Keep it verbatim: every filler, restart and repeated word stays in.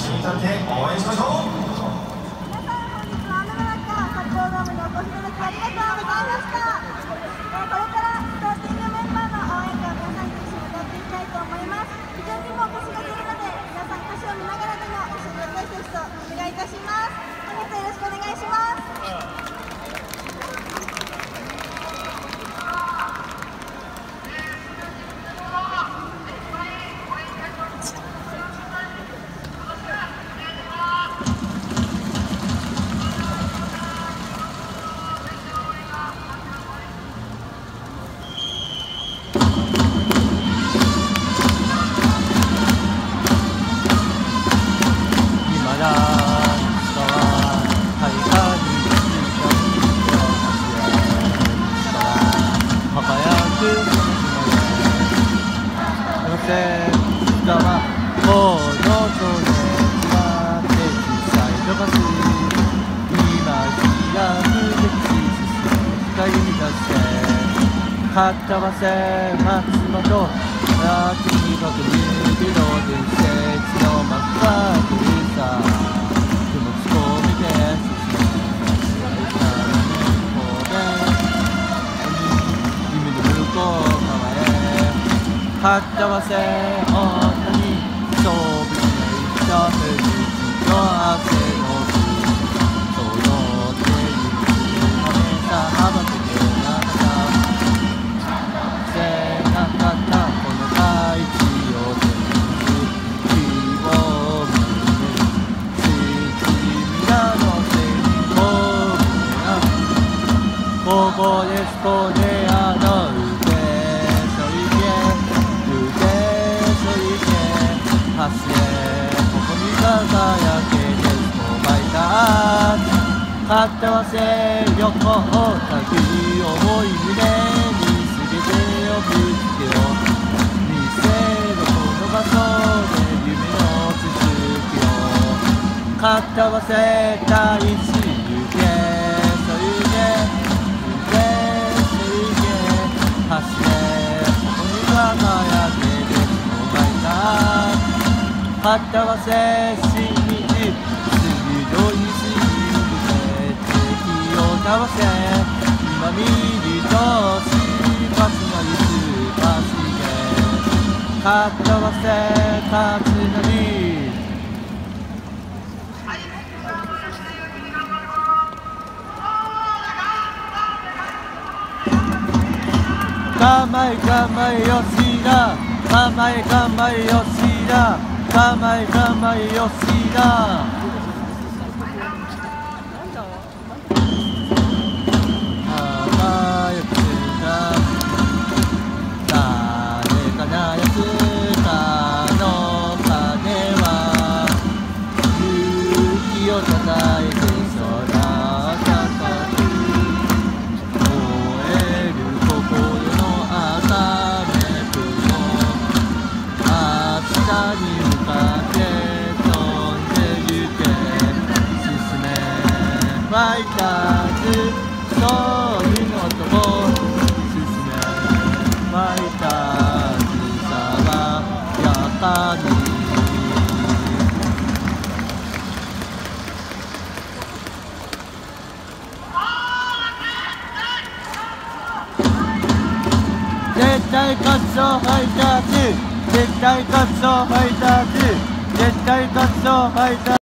に立って応援しましょう。 皆さん、本日は雨の中、活動ドームにお越しいただきありがとうございました。これからスターティングメンバーの応援歌を皆さんと一緒に歌っていきたいと思います。非常にも歌詞が出るので、皆さん歌詞を見ながらでも一緒に私たちとお願いいたします。本日はよろしくお願いします。 この情熱は手にさいのばし今開くべき光に出してかったわせ松本秋に僕にビロ伝説の真っ赤にさ雲つこみで進めさらに方面夢の向こう側へかったわせ女に勝負しないためにの汗のその手にはめた幅けてなったせなかったこの大地を全部火を見る七皆の手にここですこであの腕そいけ腕そいけ走れここに輝けてもまいたかったわせ横をたぎ重い胸に全てをぶつけよ見せろこの場所で夢の続きをかったわせ大地行けそいけ行けそいけ走れここに輝けてもまいたかったわせしみじ鋭いしみで敵を倒せ今見るとしばつなりすばしげかったわせ勝つのに構え構えよしだ構え構えよしだ構え構えよしだ浜よくが誰かなやつかの鐘は勇気をたたえて空高く燃える心の朝めくの明日に向かって飛んでゆけ進めファイターズそういうのとも進めファイターズさわやかに絶対勝つぞファイターズ絶対勝つぞファイターズ絶対勝つぞファイターズ